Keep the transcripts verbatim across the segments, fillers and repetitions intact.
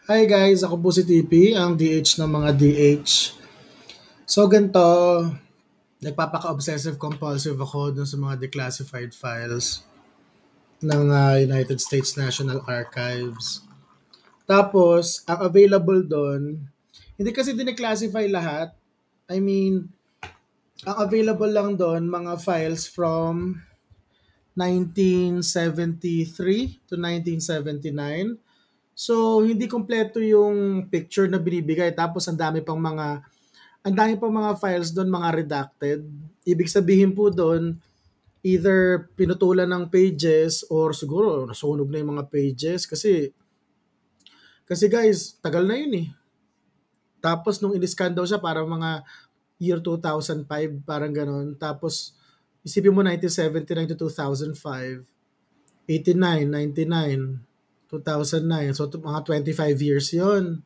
Hi guys, ako po si T P, ang D H ng mga D H. So ganito, nagpapaka-obsessive compulsive ako dun sa mga declassified files ng ah, United States National Archives. Tapos, ang available doon, hindi kasi dineclassify lahat. I mean, ang available lang doon, mga files from nineteen seventy-three to nineteen seventy-nine. So, hindi kompleto yung picture na binibigay. Tapos, ang dami pang mga ang dami pang mga files doon, mga redacted. Ibig sabihin po doon, either pinutulan ng pages or siguro nasunog na yung mga pages kasi kasi guys, tagal na yun eh. Tapos nung in-scan daw siya para mga year two thousand five, parang ganon. Tapos isipin mo nineteen seventy-nine to two thousand five, eighty-nine, ninety-nine, two thousand nine. So mga twenty-five years yon.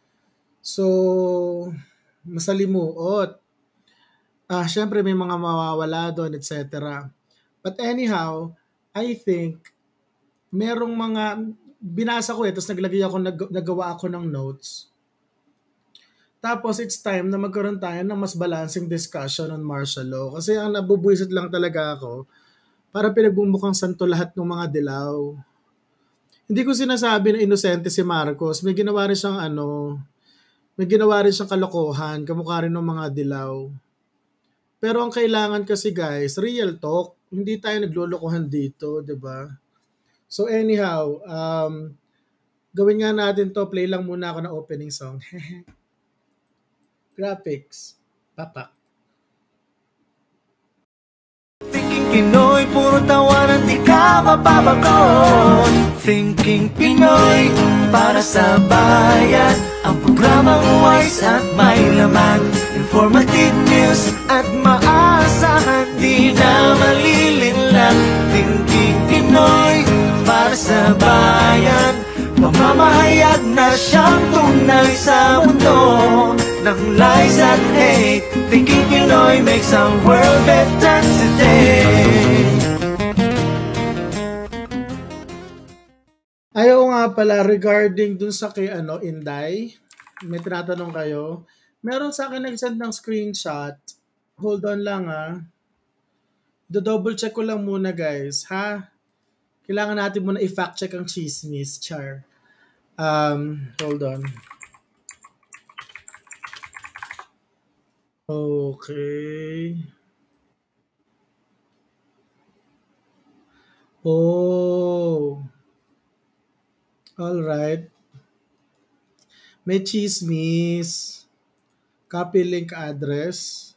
So masalimuot. Ah, syempre may mga mawawala doon, et cetera. But anyhow, I think merong mga binasa ko eh, tapos naglagay ako, nag, nagawa ako ng notes. Tapos it's time na magkaroon tayo ng mas balancing discussion on martial law. Kasi ang nabubwisit lang talaga ako, para pinagbumukhang santo lahat ng mga dilaw. Hindi ko sinasabi na inosente si Marcos. May ginawa rin siyang ano, may ginawa rin siyang kalokohan, kamukha rin ng mga dilaw. Pero ang kailangan kasi guys, real talk. Hindi tayo naglolokohan dito, 'di ba? So anyhow, um gawin nga natin 'to. Play lang muna ako ng opening song. Graphics. Papak. Thinking Pinoy, puro tawanan, di ka mapapagot. Thinking Pinoy, para sa bayan. Ang programang wise at may laman. Informative news at maasahan, di na malilinlang. Thinking Pinoy, para sa bayan. Mamamahayag na siyang tunay sa mundo ng lies at hate. Thinking Pinoy makes our world better today. Ayaw nga pala, regarding dun sa kay ano, Inday, may tinatanong kayo. Meron sa akin nag-send ng screenshot. Hold on lang ah. Do-double check ko lang muna guys, ha? Kailangan natin muna i-fact check ang chismis, char. Um, hold on. Okay. Oh. All right. May chismis. Copy link address.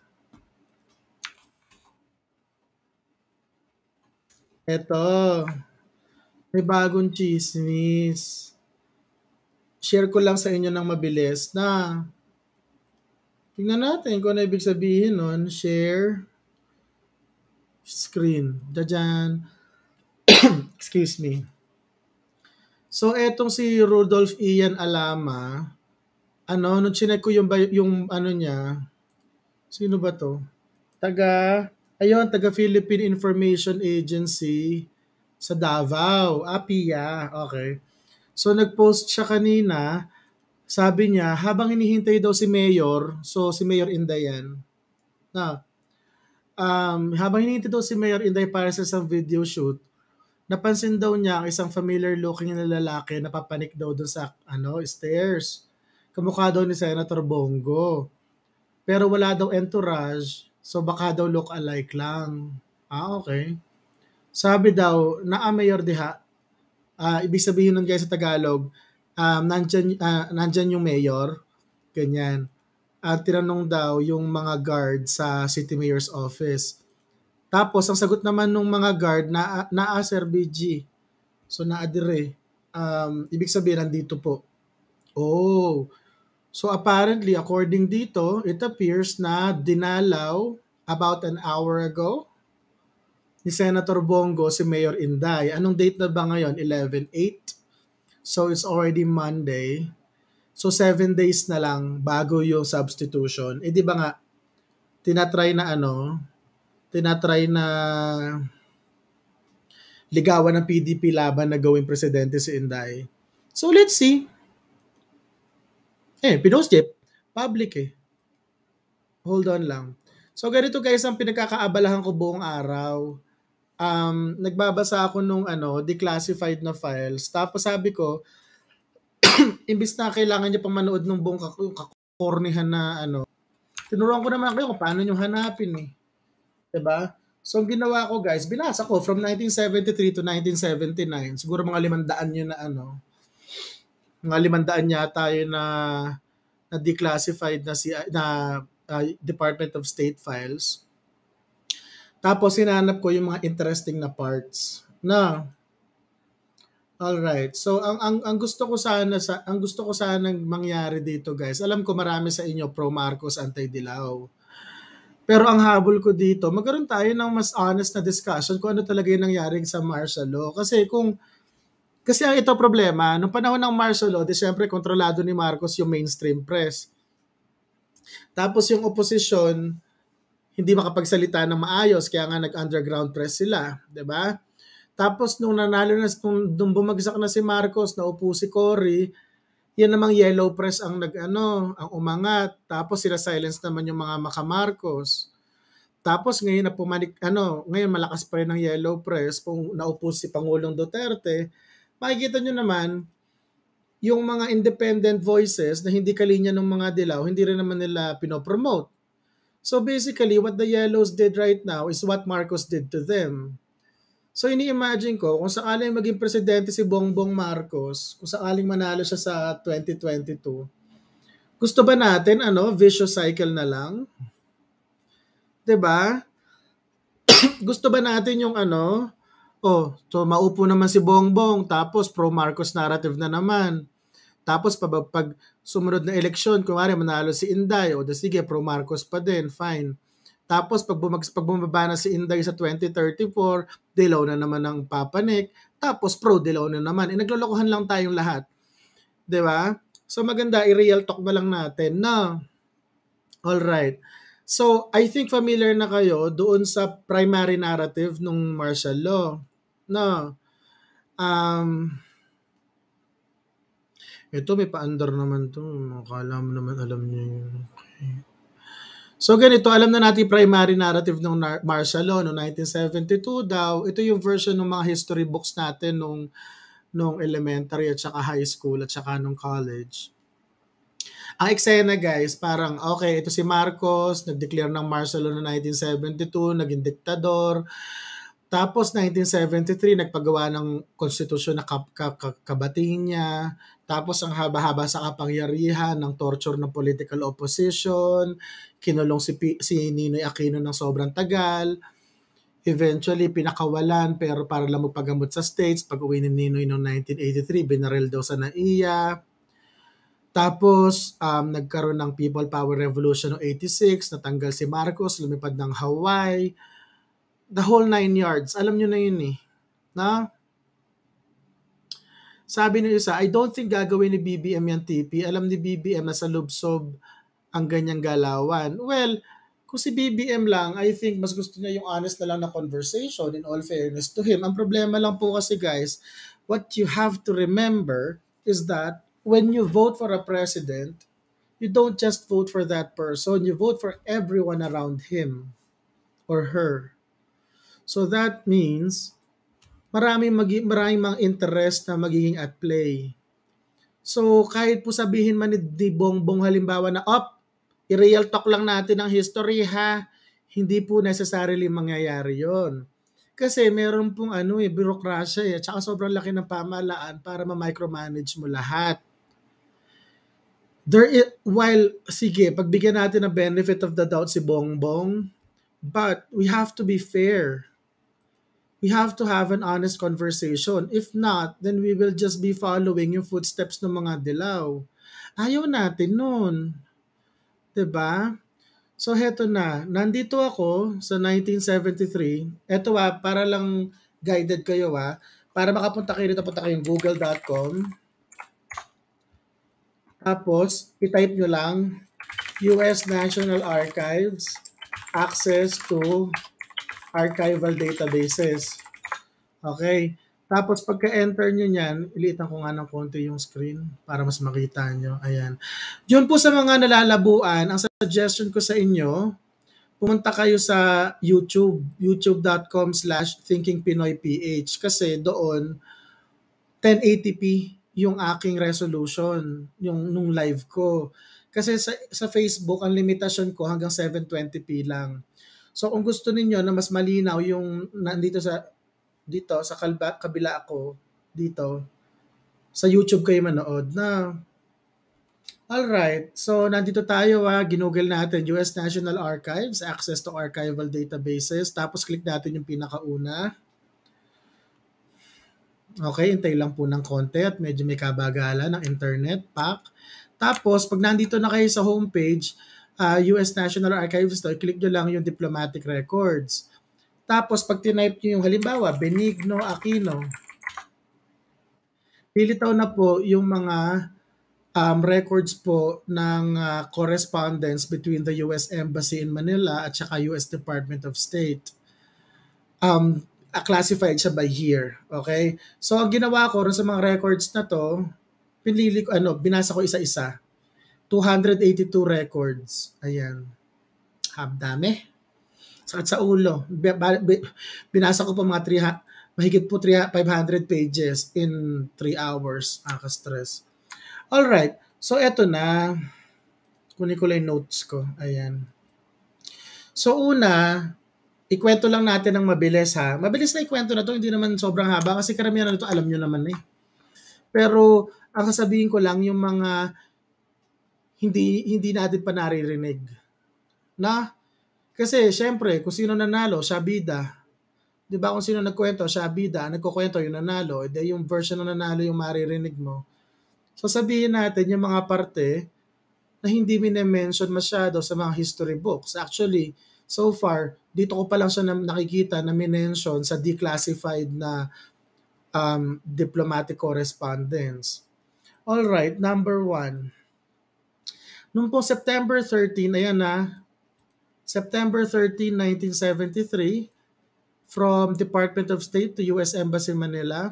Eto. May bagong chismis. Share ko lang sa inyo ng mabilis na tingnan natin kung ano ibig sabihin nun. Share screen. Dajan. Excuse me. So, etong si Rudolph Ian Alama, ano, nung chinek ko yung, yung ano niya, sino ba to? Taga, ayun, taga Philippine Information Agency sa Davao. Ah, P I A. Okay. So, nag-post siya kanina. Sabi niya, habang hinihintay daw si Mayor, so si Mayor Inday yan, na, um, habang hinihintay daw si Mayor Inday para sa isang video shoot, napansin daw niya ang isang familiar looking na lalaki na papanik daw doon sa ano, stairs. Kamukha daw ni Senator Bongo. Pero wala daw entourage, so baka daw look alike lang. Ah, okay. Sabi daw, na Mayor diha, uh, ibig sabihin nun guys sa Tagalog, um, nandyan, uh, nandyan yung mayor, ganyan. At uh, tinanong daw yung mga guard sa city mayor's office. Tapos, ang sagot naman ng mga guard, na, naa Sir B G. So, naadire. Um, ibig sabihin, nandito po. Oh. So, apparently, according dito, it appears na dinalaw about an hour ago ni Senator Bongo si Mayor Inday. Anong date na ba ngayon? eleven eight. So, it's already Monday. So, seven days na lang bago yung substitution. Eh, di ba nga, tinatry na ano, tinatry na ligawan ng P D P laban na gawing presidente si Inday. So, let's see. Eh, pinost niya, public eh. Hold on lang. So ganito guys ang pinagkakaabalahan ko buong araw. Um, nagbabasa ako nung ano, declassified na files. Tapos sabi ko, imbis na kailangan niya pang manood ng buong kakornihan na ano, tinuruan ko naman kayo kung paano nyo hanapin eh. 'Di ba? So, ang ginawa ko guys, binasa ko from nineteen seventy-three to nineteen seventy-nine. Siguro mga limandaan yun na ano, mga limandaan yata yun na, na declassified na si na uh, Department of State files. Tapos hinanap ko yung mga interesting na parts. Na all right. So ang ang ang gusto ko sana sa ang gusto ko sana mangyari dito, guys. Alam ko marami sa inyo pro Marcos, anti Dilaw. Pero ang habol ko dito, magkaroon tayo ng mas honest na discussion kung ano talaga yung nangyari sa martial law. Kasi kung kasi ang ito problema, nung panahon ng martial law, di syempre kontrolado ni Marcos yung mainstream press. Tapos yung opposition, hindi makapagsalita ng maayos, kaya nga nag-underground press sila, 'di ba? Tapos nung nanalo na, nung, nung bumagsak na si Marcos, naupo si Cory, yan namang yellow press ang nag ano, ang umangat. Tapos sila silence naman yung mga maka-Marcos. Tapos ngayon na pumanik ano, ngayon malakas pa rin ang yellow press kung naupo si Pangulong Duterte. Makikita nyo naman yung mga independent voices na hindi kalinya ng mga dilaw, hindi rin naman nila pinopromote. So basically, what the yellows did right now is what Marcos did to them. So ini-imagine ko, kung sakaling maging presidente si Bongbong Marcos, kung sakaling manalo siya sa twenty twenty-two, gusto ba natin ano, vicious cycle na lang? 'Di ba? Gusto ba natin yung ano, oh, so maupo naman si Bongbong, tapos pro Marcos narrative na naman. Tapos pag, pag sumunod na eleksyon, kung kunwari manalo si Inday, o da sige, pro Marcos pa din, fine. Tapos pag, bumag, pag bumaba na si Inday sa twenty thirty-four, dilaw na naman ng papanik. Tapos pro dilaw na naman. Eh, naglolokohan lang tayong lahat. 'Di ba? So maganda, i-real talk na lang natin na. All right. So, I think familiar na kayo doon sa primary narrative ng martial law. No. Um, ito may pa-under naman to. Akala mo naman alam niyo yun. Okay. So ganito, alam na natin primary narrative ng martial law no nineteen seventy-two daw. Ito yung version ng mga history books natin nung nung elementary at saka high school at saka nung college. Ang eksena guys, parang okay, ito si Marcos, nag-declare ng martial law no nineteen seventy-two, naging diktador. Tapos nineteen seventy-three, nagpagawa ng konstitusyon na kab- kab- kabating niya. Tapos ang haba-haba sa kapangyarihan ng torture ng political opposition, kinulong si, P- si Ninoy Aquino ng sobrang tagal. Eventually, pinakawalan pero para lang magpagamot sa States. Pag uwi ni Ninoy noong nineteen eighty-three, binaril daw sa N A I A. Tapos, um, nagkaroon ng People Power Revolution noong eighty-six, natanggal si Marcos, lumipad ng Hawaii. The whole nine yards. Alam nyo na yun eh. Na? Sabi ng isa, I don't think gagawin ni B B M yan T P. Alam ni B B M na sa lubsob ang ganyang galawan. Well, kung si B B M lang, I think mas gusto niya yung honest na lang na conversation in all fairness to him. Ang problema lang po kasi guys, what you have to remember is that when you vote for a president, you don't just vote for that person, you vote for everyone around him or her. So that means maraming magi- maraming mga interest na magiging at play. So kahit po sabihin man ni Bongbong halimbawa na op, i-real talk lang natin ang history ha, hindi po necessarily mangyayari yon. Kasi meron pong ano eh, birokrasya eh, tsaka sobrang laki ng pamahalaan para ma-micromanage mo lahat. There is, while, sige, pagbigyan natin ng benefit of the doubt si Bongbong, but we have to be fair. We have to have an honest conversation. If not, then we will just be following yung footsteps ng mga dilaw. Ayaw natin nun. 'Di ba? So heto na, nandito ako sa nineteen seventy-three. Eto ah, para lang guided kayo ah. Para makapunta kayo dito, punta kayo google dot com. Tapos, i-type nyo lang U S National Archives access to archival databases. Okay. Tapos pagka-enter nyo niyan, iliitan ko nga ng konti yung screen para mas makita nyo. Ayan. Yun po sa mga nalalabuan, ang suggestion ko sa inyo, pumunta kayo sa YouTube, youtube.com slash thinkingpinoyph kasi doon ten eighty p yung aking resolution, yung nung live ko. Kasi sa, sa Facebook, ang limitasyon ko hanggang seven twenty p lang. So kung gusto niyo na mas malinaw yung nandito sa dito sa kalba, kabila ako dito sa YouTube kayo manood na. Alright, so nandito tayo ha, ginugol natin U S National Archives, access to archival databases, tapos click natin yung pinakauna. Okay, hintay lang po ng konti at medyo may kabagalan ng internet pack. Tapos, pag nandito na kayo sa homepage, uh, U S National Archives to, click nyo lang yung diplomatic records. Tapos, pag tinype nyo yung halimbawa, Benigno Aquino, pilitaw na po yung mga um, records po ng uh, correspondence between the U S Embassy in Manila at saka U S Department of State. Um, classified siya by year. Okay? So, ang ginawa ko rin sa mga records na to, pinili ko, ano, binasa ko isa-isa. two hundred eighty-two records. Ayan. Hab, dami. Sakit sa ulo. Binasa ko pa mga three, mahigit po five hundred pages in three hours. Nakaka-stress. Alright. So, eto na. Kunin ko lang notes ko. Ayan. So, una, ikwento lang natin ng mabilis ha. Mabilis na ikwento na to, hindi naman sobrang haba kasi karamihan na ito alam nyo naman eh. Pero ang sasabihin ko lang yung mga hindi hindi natin pa naririnig. Na kasi syempre kung sino nanalo, siya bida. 'Di ba kung sino nagkwento, siya bida, nagkukwento yung nanalo, edi yung version ng nanalo yung maririnig mo. So sabihin natin yung mga parte na hindi mine-mention masyado sa mga history books. Actually, so far, dito ko pa lang siya nakikita na minention sa declassified na um, diplomatic correspondence. Alright, number one. Noong po September thirteenth, ayan na, September thirteenth, nineteen seventy-three, from Department of State to U S Embassy Manila.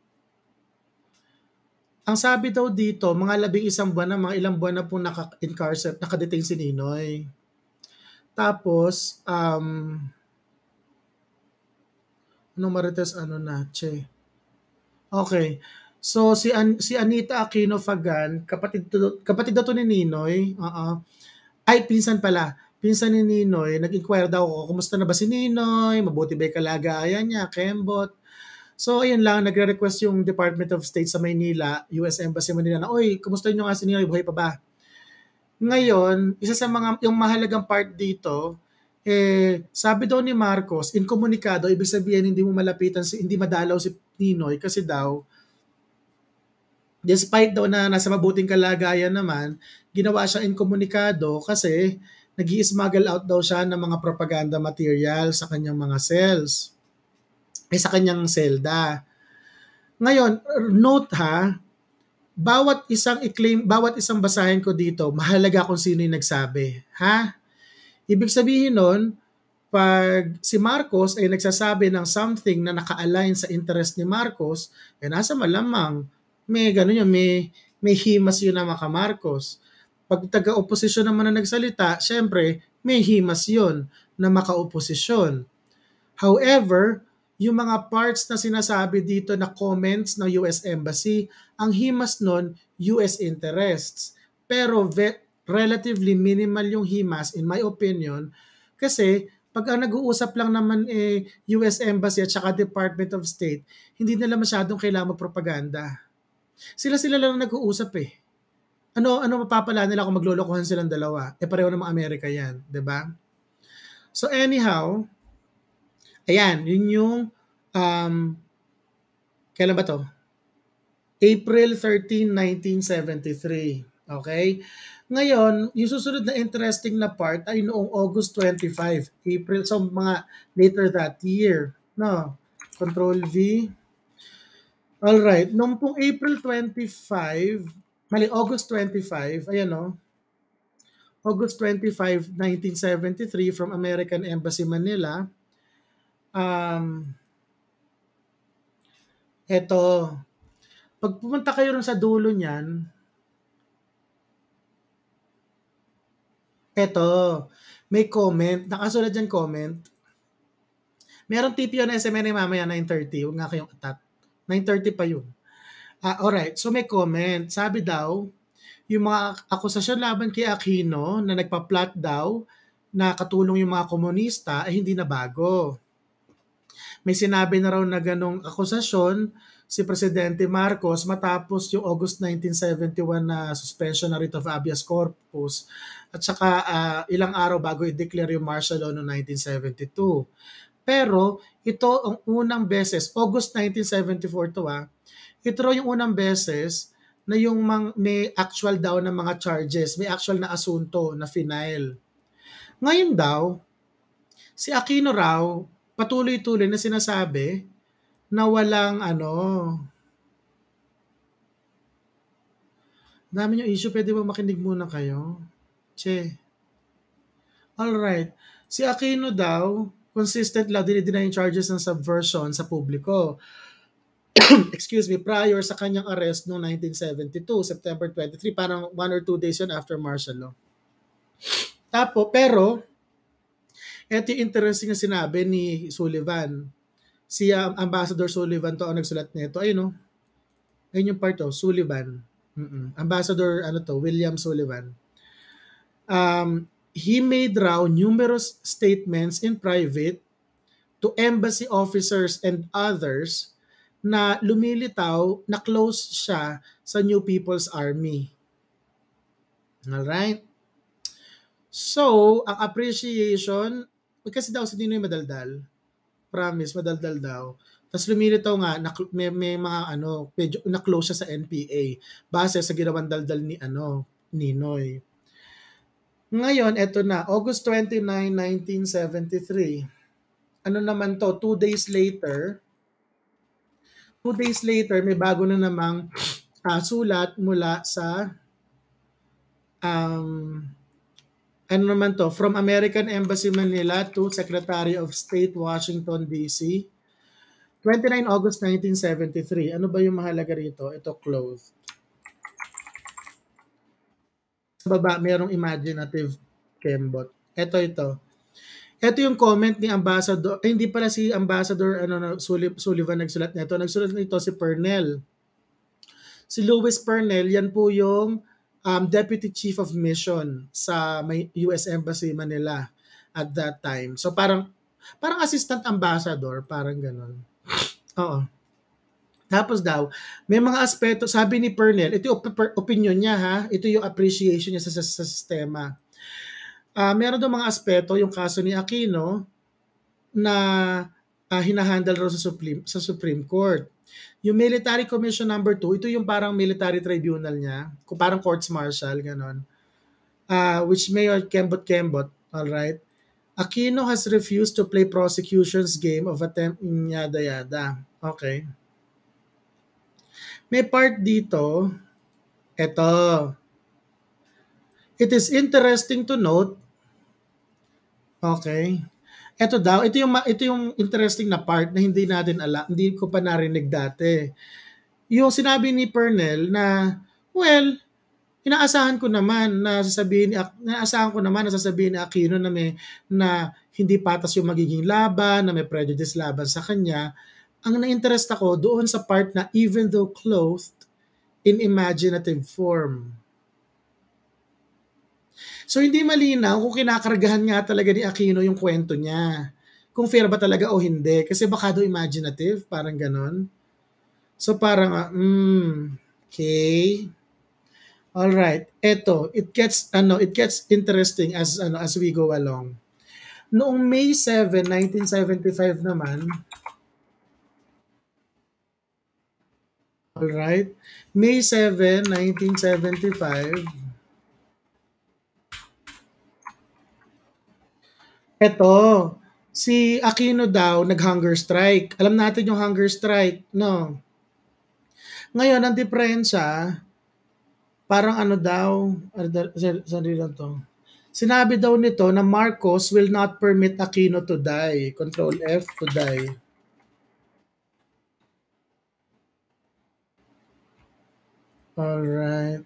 Ang sabi daw dito, mga labing isang buwan na, mga ilang buwan na po naka-incarcerate, nakadetain si Ninoy. Tapos, um, anong marites, ano na, che. Okay. So, si, An- si Anita Aquino Fagan, kapatid, to, kapatid daw to ni Ninoy, uh-uh. Ay, pinsan pala. Pinsan ni Ninoy, nag-inquire daw ako, kumusta na ba si Ninoy? Mabuti ba yung kalagayan niya? Kembot? So, ayun lang, nagre-request yung Department of State sa Maynila, U S Embassy Manila na, oy, kumusta nyo nga si Ninoy? Buhay pa ba? Ngayon, isa sa mga, yung mahalagang part dito, eh, sabi daw ni Marcos, inkomunikado, ibig sabihin hindi mo malapitan, si, hindi madalaw si Ninoy kasi daw, despite daw na nasa mabuting kalagayan naman, ginawa siya inkomunikado kasi nag-i-smuggle out daw siya ng mga propaganda material sa kanyang mga cells. Eh, sa kanyang selda. Ngayon, note ha, bawat isang i-claim, bawat isang basahin ko dito, mahalaga kung sino yung nagsabi. Ha? Ibig sabihin nun, pag si Marcos ay nagsasabi ng something na naka-align sa interest ni Marcos, eh nasa malamang, may gano'n yun, may, may himas yun na maka Marcos. Pag taga-oposisyon naman na nagsalita, syempre, may himas yun na maka-oposisyon. However, yung mga parts na sinasabi dito na comments ng U S Embassy, ang himas nun, U S interests. Pero ve- relatively minimal yung himas, in my opinion, kasi pag ang nag-uusap lang naman eh, U S Embassy at saka Department of State, hindi nila masyadong kailangan magpropaganda. Sila-sila lang nag-uusap eh. Ano ano mapapala nila kung maglolokohan silang dalawa? Eh pareho namang Amerika 'yan, 'di ba? So anyhow, ayan, yun yung um, kailan ba to? April thirteenth, nineteen seventy-three. Okay? Ngayon, yung susunod na interesting na part ay noong August twenty-fifth. April, so mga later that year. No? Control V. Alright. Noong pong April twenty-fifth, mali, August twenty-fifth, ayan no? August twenty-fifth, nineteen seventy-three from American Embassy Manila. Um, Eto, pag pumunta kayo rin sa dulo niyan, eto, may comment, nakasulat dyan comment. Merong T P yun S M N mamaya nine thirty, huwag nga kayong atat. nine thirty pa yun. Ah, alright, so may comment. Sabi daw, yung mga akusasyon laban kay Aquino na nagpa-plot daw na katulong yung mga komunista ay hindi na bago. May sinabi na raw na ganong akusasyon si Presidente Marcos matapos yung August nineteen seventy-one na suspension na writ of habeas corpus at saka uh, ilang araw bago i-declare yung martial law noong nineteen seventy-two. Pero ito ang unang beses, August nineteen seventy-four to ah, ito raw yung unang beses na yung mang, may actual daw na mga charges, may actual na asunto na final. Ngayon daw, si Aquino raw, patuloy-tuloy na sinasabi na walang ano, dami yung issue, pwede ba makinig muna kayo? Che. Alright. Si Aquino daw, consistent lang dinideny yung charges ng subversion sa publiko. Excuse me, prior sa kanyang arrest noong nineteen seventy-two, September twenty-three, parang one or two days yun after martial law. Tapo, pero, eto yung interesting na sinabi ni Sullivan. Si um, Ambassador Sullivan to ang nagsulat nito. Ayun no. Ayun yung part to, Sullivan. Mm-mm. Ambassador ano to, William Sullivan. Um, he made raw numerous statements in private to embassy officers and others na lumilitaw na close siya sa New People's Army. Alright? So, ang appreciation, kasi daw si Ninoy madaldal. Promise, madaldal daw. Tapos lumilitaw nga, na, may, may mga ano, medyo na-close siya sa N P A base sa ginawang daldal ni ano, Ninoy. Ngayon, eto na, August twenty-ninth, nineteen seventy-three. Ano naman to, two days later, two days later, may bago na namang uh, sulat mula sa um, ano naman to, from American Embassy Manila to Secretary of State, Washington, D C, twenty-ninth August nineteen seventy-three. Ano ba yung mahalaga rito? Ito, clothed. Sa baba, mayroong imaginative kembot. Ito, ito. Ito yung comment ni Ambassador, eh, hindi pala si Ambassador ano, Sullivan nagsulat nito. Nagsulat nito si Pernell. Si Louis Pernell, yan po yung um, Deputy Chief of Mission sa U S Embassy Manila at that time. So parang parang assistant ambassador, parang ganun. Oo. Tapos daw, may mga aspeto, sabi ni Pernell, ito yung op- opinion niya ha, ito yung appreciation niya sa, sa, sa sistema. Uh, meron daw mga aspeto, yung kaso ni Aquino, na uh, hinahandle raw sa Supreme, sa Supreme Court. Yung Military Commission number two, ito yung parang military tribunal niya, parang courts martial, ganon. Uh, which Mayor Kembot-Kembot, alright, Aquino has refused to play prosecution's game of attempt yada-yada. Okay. May part dito, eto. It is interesting to note, okay, eto daw, ito yung, ito yung interesting na part na hindi natin alam, hindi ko pa narinig dati. Yung sinabi ni Pernell na, well, inaasahan ko naman na sasabihin, inaasahan ko naman na sasabihin ni Aquino na may, na hindi patas yung magiging laban, na may prejudice laban sa kanya. Ang na-interest ako doon sa part na even though clothed in imaginative form. So hindi malinaw kung kinakargahan nga talaga ni Aquino yung kwento niya. Kung fair ba talaga o hindi. Kasi baka do imaginative, parang ganon. So parang, uh, mm, okay. All right. Eto, it gets ano, it gets interesting as ano as we go along. Noong May seventh, nineteen seventy-five naman, all right. May seventh, nineteen seventy-five, eto, si Aquino daw nag-hunger strike. Alam natin yung hunger strike, no? Ngayon, ang diferensya, parang ano daw, sorry lang to. Sinabi daw nito na Marcos will not permit Aquino to die. Control F to die. Alright.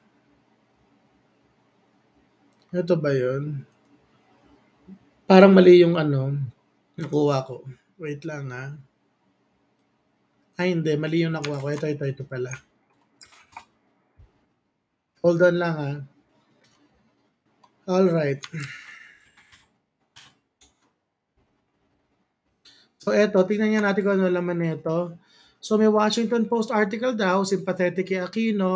Ito ba yun? Parang mali yung ano, nakuha ko. Wait lang ha. Ay hindi, mali yung nakuha ko. Ito, ito, ito pala. Hold on lang ha. Alright. So eto, tingnan nga natin kung ano laman nito. So may Washington Post article daw, sympathetic kay Aquino.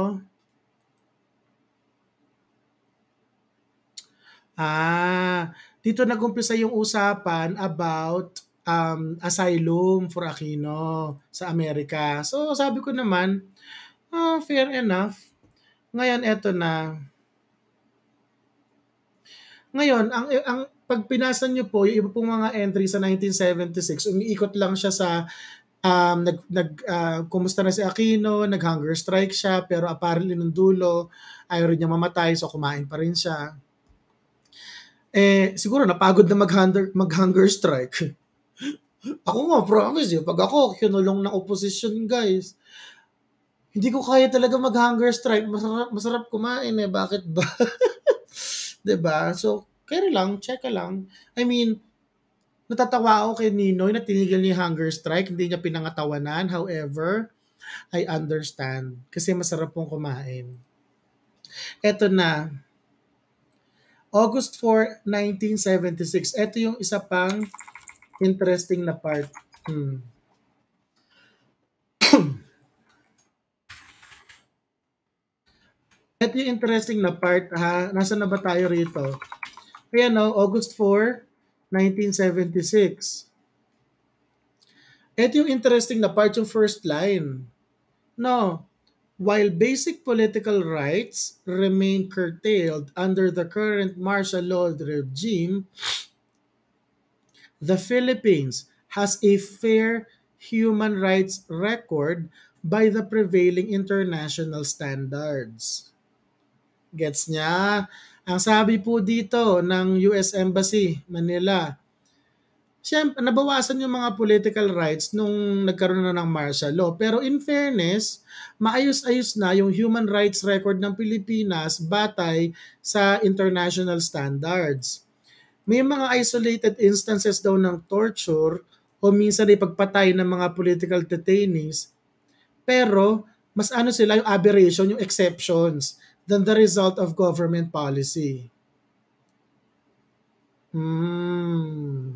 Ah, dito nag-umpisa yung usapan about um, asylum for Aquino sa Amerika. So sabi ko naman, ah, fair enough. Ngayon eto na. Ngayon, ang ang pag pinasa niyo po yung iba pong mga entry sa nineteen seventy-six, umiikot lang siya sa um, nag, nag ah, kumusta na si Aquino, nag-hunger strike siya, pero apparently nung dulo, ayaw rin niya mamatay, so kumain pa rin siya. Eh, siguro napagod na mag-hunger, mag-hunger strike. Ako nga, promise eh, pag ako kinulong ng opposition, guys, hindi ko kaya talaga mag-hunger strike. Masarap, masarap kumain eh. Bakit ba? 'Di ba? So, kaya lang, check ka lang. I mean, natatawa ako kay Ninoy na tinigil niya yung hunger strike, hindi niya pinangatawanan. However, I understand kasi masarap pong kumain. Eto na, August fourth, nineteen seventy-six. Ito yung isa pang interesting na part. Hmm. Ito yung interesting na part ha. Nasaan na ba tayo rito? Ayan no, August fourth, nineteen seventy-six. Ito yung interesting na part, yung first line. No, while basic political rights remain curtailed under the current martial law regime, the Philippines has a fair human rights record by the prevailing international standards. Gets niya? Ang sabi po dito ng U S Embassy, Manila, siyempre, nabawasan yung mga political rights nung nagkaroon na ng martial law. Pero in fairness, maayos-ayos na yung human rights record ng Pilipinas batay sa international standards. May mga isolated instances daw ng torture o minsan ay pagpatay ng mga political detainees. Pero mas ano sila yung aberration, yung exceptions than the result of government policy. Hmm.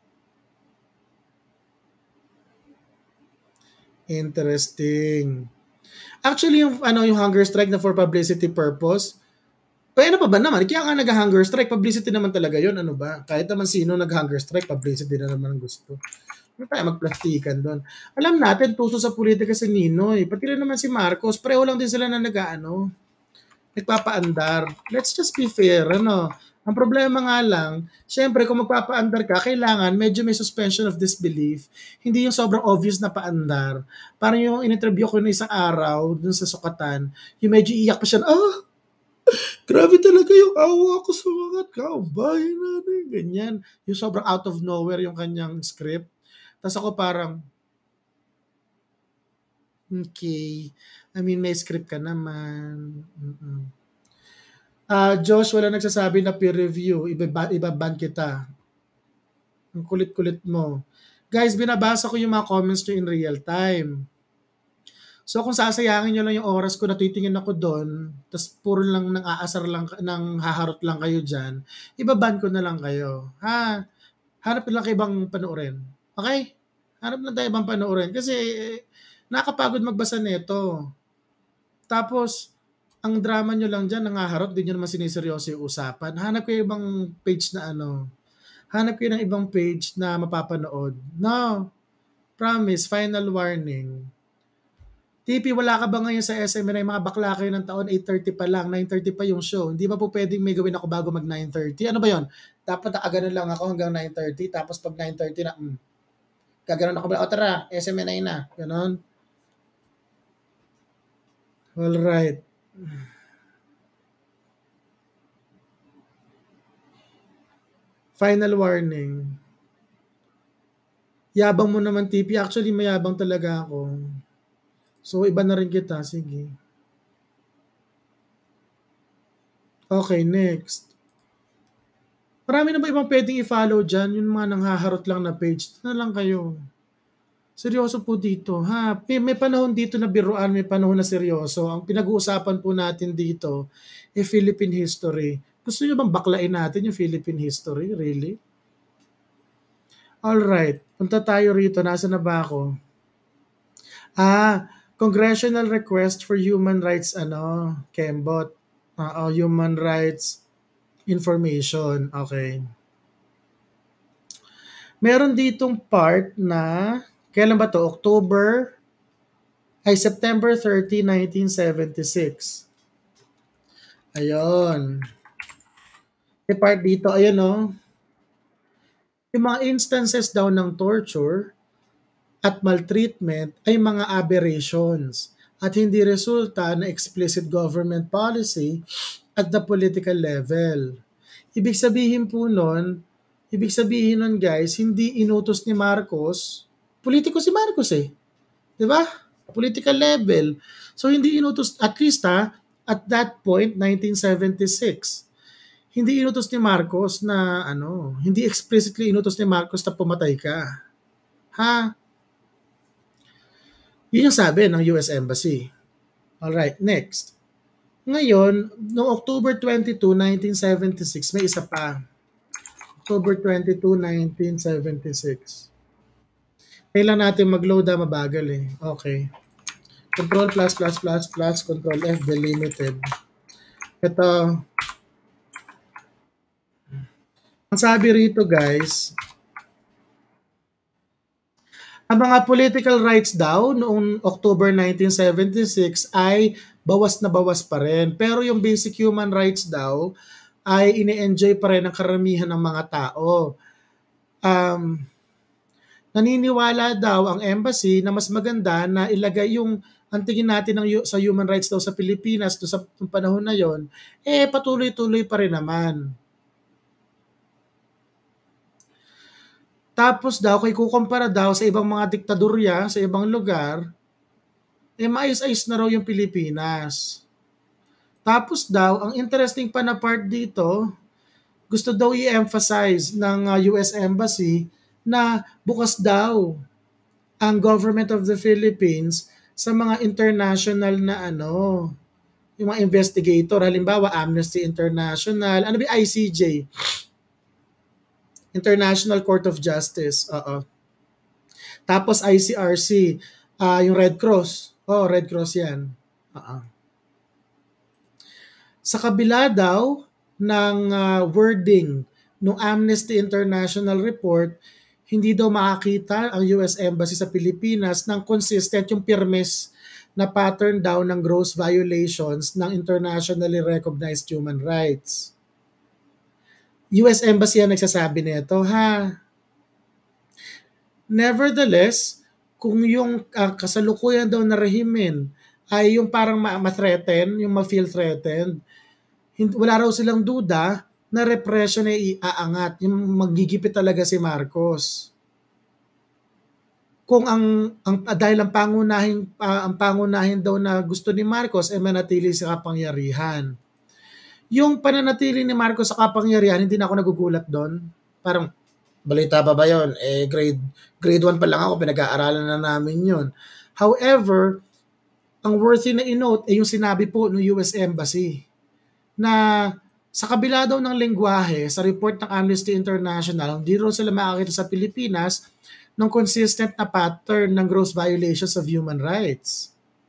Interesting. Actually, yung ano yung hunger strike na for publicity purpose, kaya ano pa ba naman? Kaya nga nag-hunger strike, publicity naman talaga yon, ano ba? Kahit naman sino nag-hunger strike, publicity na naman ang gusto. Ano tayo magplastikan doon? Alam natin, tuso sa politika si Ninoy. Pati rin naman si Marcos, pareho lang din sila na nag-ano, nagpapaandar. Let's just be fair, ano? Ang problema nga lang, syempre kung magpapaandar ka, kailangan medyo may suspension of disbelief. Hindi yung sobrang obvious na paandar. Parang yung in-interview ko na isang araw dun sa sukatan, yung medyo iyak pa siya, ah, grabe talaga yung awa ko sa mga kabayan natin. Ganyan. Yung sobrang out of nowhere yung kanyang script. Tapos ako parang, okay. I mean, may script ka naman. Mm-mm. Ah, Josh, wala nagsasabi na peer review. Iba, ibaban kita. Ang kulit-kulit mo. Guys, binabasa ko yung mga comments nyo in real time. So kung sasayangin nyo lang yung oras ko, natitingin ako doon, tapos puro lang nang aasar lang, nang haharot lang kayo dyan, ibaban ko na lang kayo. Ha? Hanap lang kayo ibang panoorin. Okay? Hanap lang tayo ibang panoorin. Kasi eh, nakakapagod magbasa nito. Tapos, ang drama nyo lang dyan, nangaharot, di nyo naman siniseryoso yung usapan. Hanap kayo ibang page na ano, hanap kayo ng ibang page na mapapanood. No, promise, final warning. T P, wala ka ba ngayon sa S M N ay mga bakla kayo ng taon, eight thirty pa lang, nine thirty pa yung show. Hindi ba po pwedeng may gawin ako bago mag nine thirty? Ano ba yon? Dapat nakaganon lang ako hanggang nine thirty, tapos pag nine thirty na, mm, gaganon ako ba? O tara, S M N ay na. Ganon. Alright. Final warning. Yabang mo naman, T P. Actually, mayabang talaga ako. So, iba na rin kita. Sige. Okay, next. Marami na ba ibang pwedeng i-follow dyan? Yung mga nanghaharot lang na page. Ito na lang kayo. Seryoso po dito, ha? May, may panahon dito na biruan, may panahon na seryoso. Ang pinag-uusapan po natin dito, eh, Philippine history. Gusto nyo bang baklain natin yung Philippine history? Really? Alright, punta tayo rito. Nasa na ba ako? Ah, Congressional Request for Human Rights, ano, Kembot. Ah, oh, Human Rights Information. Okay. Meron ditong part na, kailan ba to? October, ay September thirtieth, nineteen seventy-six. Ayun. May part dito, ayun o. Yung mga instances daw ng torture at maltreatment ay mga aberrations at hindi resulta na explicit government policy at the political level. Ibig sabihin po nun, ibig sabihin nun guys, hindi inutos ni Marcos, politiko si Marcos eh. Di ba? Political level. So hindi inutos, at least ha, at that point, nineteen seventy-six, hindi inutos ni Marcos na ano, hindi explicitly inutos ni Marcos na pumatay ka. Ha? Yun yung sabi ng U S Embassy. Alright, next. Ngayon, noong October twenty-second, nineteen seventy-six, may isa pa. October twenty-second, nineteen seventy-six. Kailan natin mag-load na mabagal eh. Okay. Control plus plus plus plus Control F delimited. Ito. Ang sabi rito guys, ang mga political rights daw noong October nineteen seventy-six ay bawas na bawas pa rin. Pero yung basic human rights daw ay ini-enjoy pa rin ng karamihan ng mga tao. Um, naniniwala daw ang embassy na mas maganda na ilagay yung ang tingin natin ng, sa human rights daw sa Pilipinas do sa panahon na yon, eh patuloy-tuloy pa rin naman. Tapos daw, kung ikukumpara daw sa ibang mga diktadorya, sa ibang lugar, eh maayos-ayos na raw yung Pilipinas. Tapos daw, ang interesting pa na part dito, gusto daw i-emphasize ng uh, U S Embassy na bukas daw ang government of the Philippines sa mga international na ano, yung mga investigator, halimbawa Amnesty International, ano ba I C J? International Court of Justice. Oo. Tapos I C R C, uh, yung Red Cross. Oh, Red Cross yan. Oo. Sa kabila daw ng uh, wording ng Amnesty International report, hindi daw makakita ang U S Embassy sa Pilipinas ng consistent yung pirmes na pattern daw ng gross violations ng internationally recognized human rights. U S Embassy ang nagsasabi nito, ha? Nevertheless, kung yung uh, kasalukuyan daw na rehimen ay yung parang ma-threaten, yung ma-feel threatened, wala raw silang duda na repression ay iaangat, yung magigipit talaga si Marcos. Kung ang, ang dahil ang pangunahin uh, ang pangunahin daw na gusto ni Marcos ay manatili sa kapangyarihan. Yung pananatili ni Marcos sa kapangyarihan, hindi na ako nagugulat doon. Parang, balita pa ba yun? Eh, grade, grade one pa lang ako, pinag-aaralan na namin yun. However, ang worthy na inote ay yung sinabi po ng U S Embassy na sa kabila daw ng lengguwahe, sa report ng Amnesty International, hindi raw sila makakita sa Pilipinas ng consistent na pattern ng gross violations of human rights.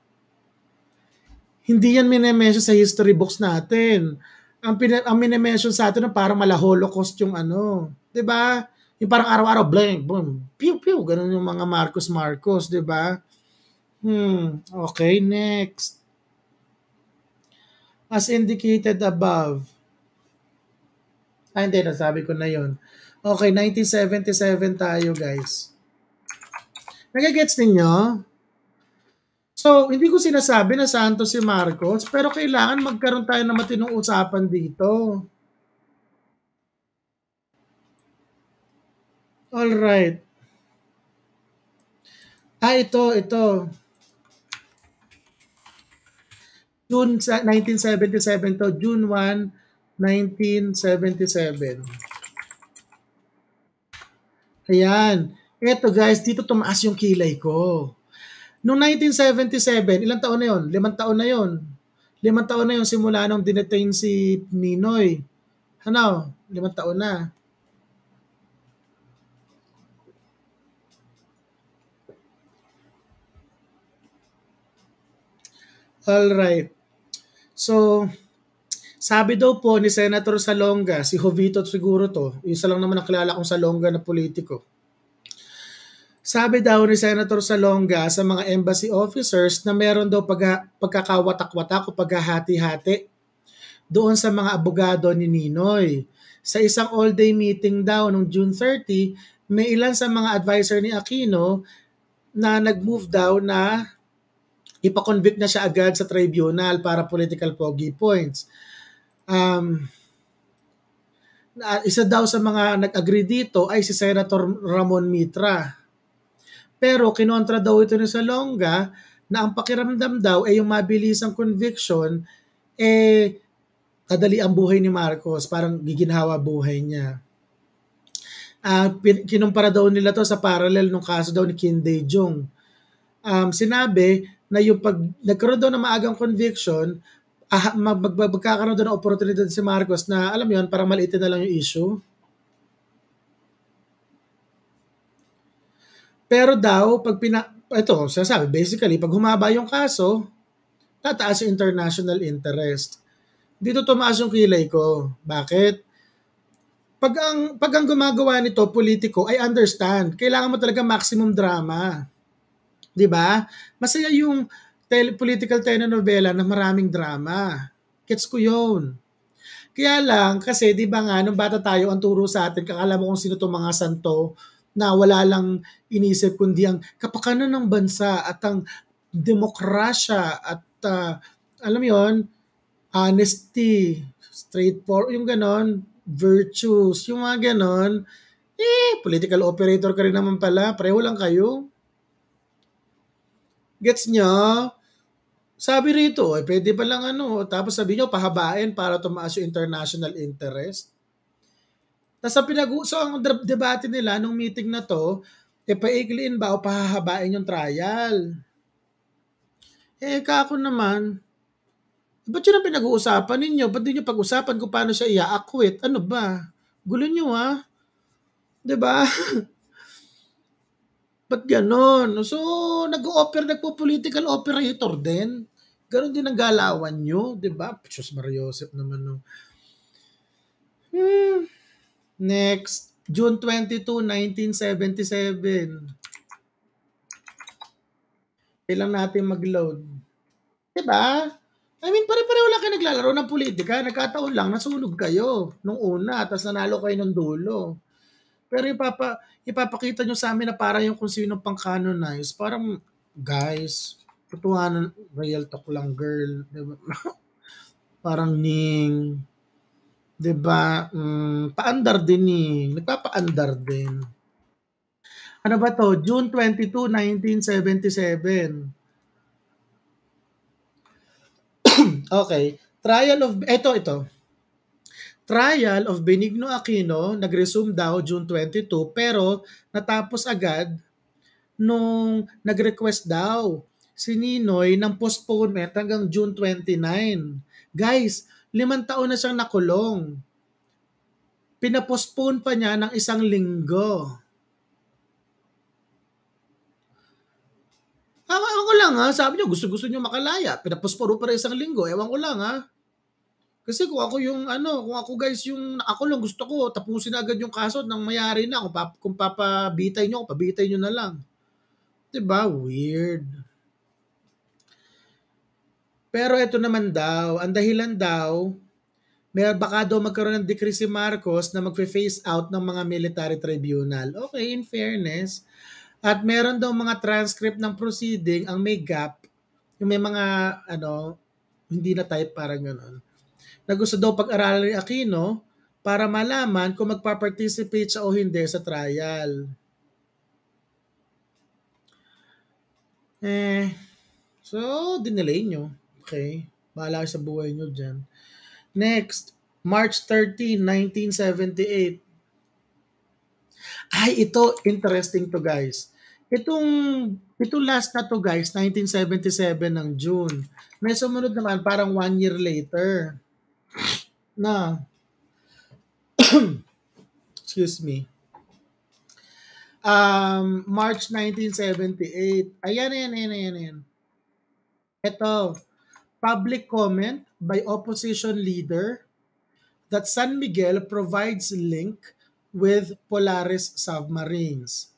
Hindi yan minimension sa history books natin. Ang, pin- ang minimension sa atin, parang mala Holocaust yung ano. Diba? Yung parang araw-araw, blank, boom, pew, pew, ganun yung mga Marcos Marcos, diba? Hmm, okay, next. As indicated above. Ah, hindi, nasabi ko na yon. Okay, nineteen seventy-seven tayo, guys. Nagagets ninyo? So, hindi ko sinasabi na santo si Marcos, pero kailangan magkaroon tayo ng matinong usapan dito. Alright. Ah, ito, ito. June nineteen seventy-seven to, June first, nineteen seventy-seven. Ayan. Eto guys, dito tumaas yung kilay ko. Noong nineteen seventy-seven, ilang taon na yon? Limang taon na yon. Limang taon na yon simula nung dinetain si Ninoy. Ano? Limang taon na. Alright. So, sabi daw po ni Senator Salonga, si Jovito siguro to, isa lang naman ang kilala kong Salonga na politiko. Sabi daw ni Senator Salonga sa mga embassy officers na meron daw pag, pagkakawatak-watak o paghahati-hati doon sa mga abogado ni Ninoy. Sa isang all-day meeting daw noong June thirty, may ilan sa mga advisor ni Aquino na nag-move daw na ipakonvict na siya agad sa tribunal para political pogi points. Um, isa daw sa mga nag-agree dito ay si Senator Ramon Mitra. Pero kinontra daw ito ni Salonga na ang pakiramdam daw ay yung mabilisang conviction, eh, kadali ang buhay ni Marcos, parang giginhawa buhay niya. Uh, kinumpara daw nila to sa parallel nung kaso daw ni Kim Dae-jung. Um, sinabi na yung pag nagkaroon daw ng maagang conviction, ah, mag, mag, magkakaroon daw ng oportunidad si Marcos na alam yon parang maliitin na lang yung issue. Pero daw, pag pina, ito, sasabi, basically, pag humaba yung kaso, tataas yung international interest. Dito tumaas yung kilay ko. Bakit? Pag ang, pag ang gumagawa nito, politiko, I understand. Kailangan mo talaga maximum drama. 'Di ba? Masaya yung tele, political telenovela na maraming drama. Gets ko yun. Kaya lang, kasi 'di ba nga, nung bata tayo, ang turo sa atin, kakala mo kung sino itong mga santo na wala lang inisip kundi ang kapakanan ng bansa at ang demokrasya at uh, alam mo yun, honesty, straightforward, yung ganon, virtues, yung mga ganon, eh, political operator ka rin naman pala, pareho lang kayo. Gets nyo? Sabi rito, eh, pwede pa lang ano, tapos sabi nyo, pahabain para tumaas yung international interest. Tapos ang pinag so ang debate nila nung meeting na to, eh, paikliin ba o pahahabain yung trial? Eh, kako naman, ba't yun ang pinag-uusapan ninyo? Ba't di nyo pag-usapan kung paano siya i-acquit? Ano ba? Gulo nyo ha? Diba? Ba't ganon? So, nag-o-offer, nagpo-political operator din. Ganon din ang galawan nyo, diba? Diyos Mariosep naman. No? Hmm. Next, June twenty-second, nineteen seventy-seven. Kailang natin mag-load. Diba? I mean, pare-pareho lang kayo naglalaro ng politika. Nagkataon lang, nasunog kayo nung una, tapos nanalo kayo nung dulo. Pero ipapa, ipapakita nyo sa amin na parang yung kung sino pang canonize. Parang, guys, tutuhanan, real talk lang, girl. Diba? Parang ning, diba? Mm, paandar din eh. Nagpapaandar din. Ano ba to? June twenty-second, nineteen seventy-seven. Okay. Trial of, eto, ito. Trial of Benigno Aquino, nag-resume daw June twenty-second, pero natapos agad nung nag-request daw si Ninoy ng postponement hanggang June twenty-ninth. Guys, limang taon na siyang nakulong. Pinapostpone pa niya ng isang linggo. Ewan ko lang ha, sabi niyo gusto-gusto niyo makalaya, pinapostpone pa rin isang linggo, ewan ko lang ha. Kasi kung ako yung ano, kung ako guys yung ako lang gusto ko, tapusin na agad yung kaso nang mayari na. Kung, pap, kung papabitay nyo, pabitay nyo na lang. Diba? Weird. Pero ito naman daw, ang dahilan daw, may baka daw magkaroon ng decree si Marcos na magfe-face out ng mga military tribunal. Okay, in fairness. At meron daw mga transcript ng proceeding ang may gap, yung may mga ano, hindi na type parang gano'n, na gusto daw pag-aralan ni Aquino para malaman kung magpa-participate siya o hindi sa trial. Eh, so, dinelay nyo. Okay. Bahala sa buhay nyo dyan. Next, March thirteenth, nineteen seventy-eight. Ay, ito, interesting to guys. Itong, itong last na to guys, nineteen seventy-seven ng June. May sumunod naman parang one year later na, excuse me, um, March nineteen seventy-eight. Ayan, ayan, ayan, ayan, ayan. Ito, public comment by opposition leader that San Miguel provides link with Polaris submarines.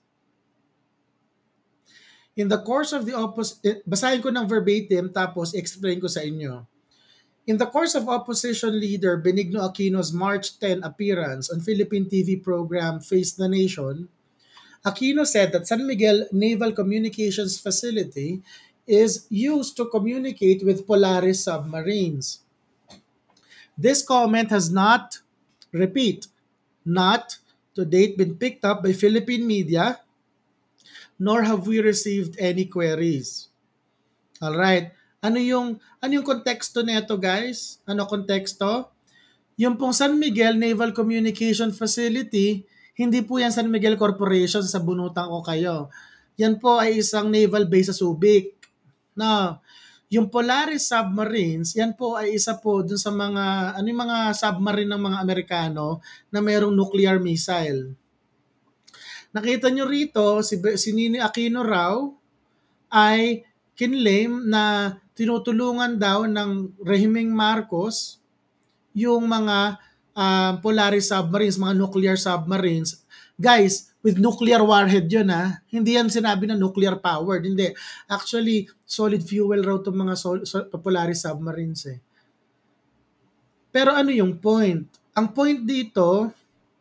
In the course of the oppos... eh, basahin ko ng verbatim tapos explain ko sa inyo. In the course of opposition leader Benigno Aquino's March tenth appearance on Philippine T V program Face the Nation, Aquino said that San Miguel Naval Communications Facility is used to communicate with Polaris submarines. This comment has not, repeat, not to date been picked up by Philippine media, nor have we received any queries. All right. Ano yung ano yung konteksto nito, guys? Ano konteksto? Yung pong San Miguel Naval Communication Facility, hindi po yan San Miguel Corporation sa bunutan ko kayo. Yan po ay isang naval base sa Subic. Now, yung Polaris submarines, yan po ay isa po dun sa mga ano yung mga submarine ng mga Amerikano na mayroong nuclear missile. Nakita nyo rito, si, si Nini Aquino raw ay kinlaim na tinutulungan daw ng Rehimeng Marcos yung mga uh, Polaris submarines, mga nuclear submarines. Guys, with nuclear warhead yun ha. Hindi yan sinabi na nuclear powered. Hindi. Actually, solid fuel raw itong mga sol- sol- Polaris submarines eh. Pero ano yung point? Ang point dito,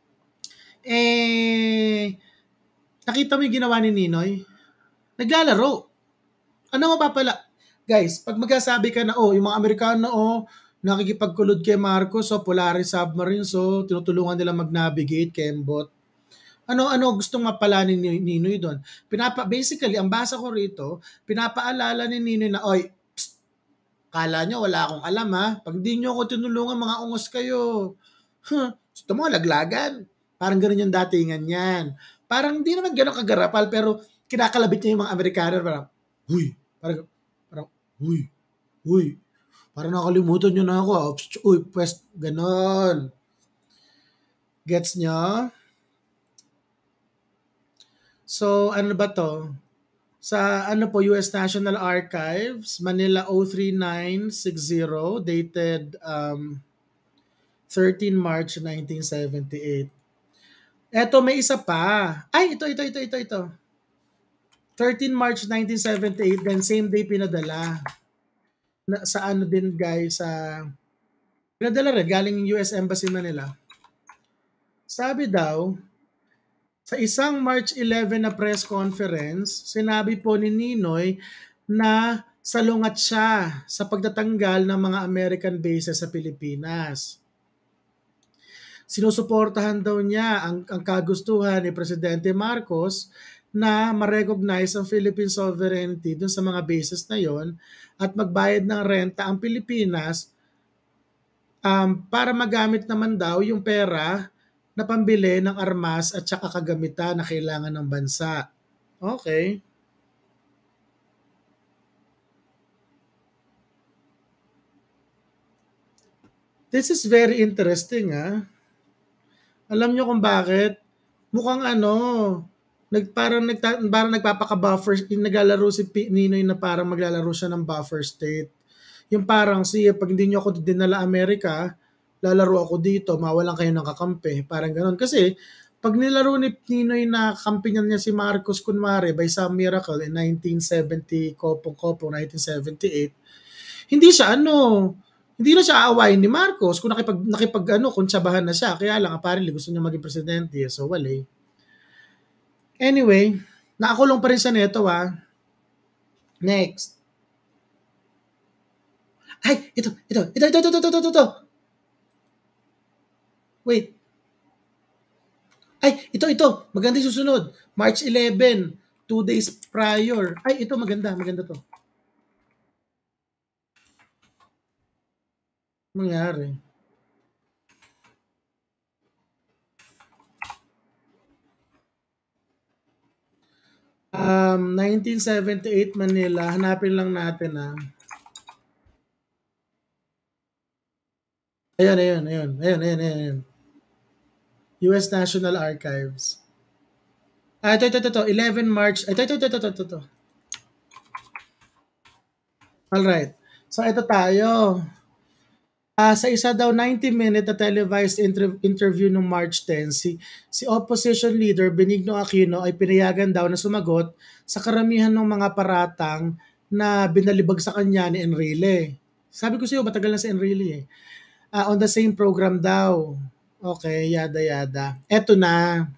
eh, nakita mo yung ginawa ni Ninoy? Naglalaro. Ano mo pa pala? Guys, pag magsasabi ka na, oh, yung mga Amerikano, oh, nakikipagkulod kay Marcos, so Polaris submarines, so tinutulungan nila mag-navigate, Kembot. Ano-ano gustong mapala ni Ninoy doon? Pinapa, basically, ang basa ko rito, pinapaalala ni Ninoy na, oy, psst, kala nyo wala akong alam ha, pag di nyo ako tinulungan, mga ungos kayo. Huh, gusto mo, laglagan. Parang ganun yung datingan yan. Parang di naman gano'ng kagarapal, pero kinakalabit niya yung mga Amerikano, parang, huy, parang, parang, huy, huy, parang nakalimutan nyo na ako, uy, pwes, ganon. Gets nyo? So, ano ba to? Sa ano po, U S National Archives, Manila oh three nine six zero, dated um, thirteenth March nineteen seventy-eight. Eto, may isa pa. Ay, ito, ito, ito, ito, ito. thirteenth March nineteen seventy-eight, then same day pinadala. Na, sa ano din guys, sa... pinadala rin, galing U S Embassy Manila. Sabi daw, sa isang March eleventh na press conference, sinabi po ni Ninoy na salungat siya sa pagtatanggal ng mga American bases sa Pilipinas. Sinusuportahan daw niya ang, ang kagustuhan ni Presidente Marcos na ma-recognize ang Philippine sovereignty dun sa mga bases na yon at magbayad ng renta ang Pilipinas um, para magamit naman daw yung pera na pambili ng armas at saka kagamitan na kailangan ng bansa. Okay. This is very interesting, ah. Alam nyo kung bakit? Mukhang ano, nag, parang, nagta, parang nagpapaka-buffer, naglalaro si P, Ninoy na parang maglalaro siya ng buffer state. Yung parang, siya, pag hindi nyo ako dinala Amerika, lalaro ako dito, mawalan kayo ng kakampi. Parang gano'n. Kasi, pag nilaro ni Ninoy na kampihan niya si Marcos kunwari by some miracle in nineteen seventy, kopong-kopong, nineteen seventy-eight, hindi siya ano, hindi na siya aawayin ni Marcos kung nakipag, nakipag ano, kung tsabahan na siya. Kaya lang, apparently, gusto niya maging presidente. So, wala eh. Anyway, nakakulong pa rin siya neto ah. Next. Ay, ito, ito, ito, ito, ito, ito, ito, ito, ito. Wait. Ay, ito, ito. Maganda yung susunod. March eleventh, two days prior. Ay, ito maganda. Maganda to. Mangyari. Um, nineteen seventy-eight Manila. Hanapin lang natin ah. Ayan, ayan, ayan. Ayan, ayan, ayan. ayan. U S National Archives. Ah, ito, ito, ito, ito. eleven March. Ito, ito, ito, ito, ito, ito. Alright. So, ito tayo. Ah, sa isa daw ninety-minute na televised inter- interview noong March tenth, si, si opposition leader Benigno Aquino ay pinayagan daw na sumagot sa karamihan ng mga paratang na binalibag sa kanya ni Enrile. Sabi ko sa iyo, matagal na si Enrile eh. Ah, on the same program daw. Okay, yada yada. Eto na.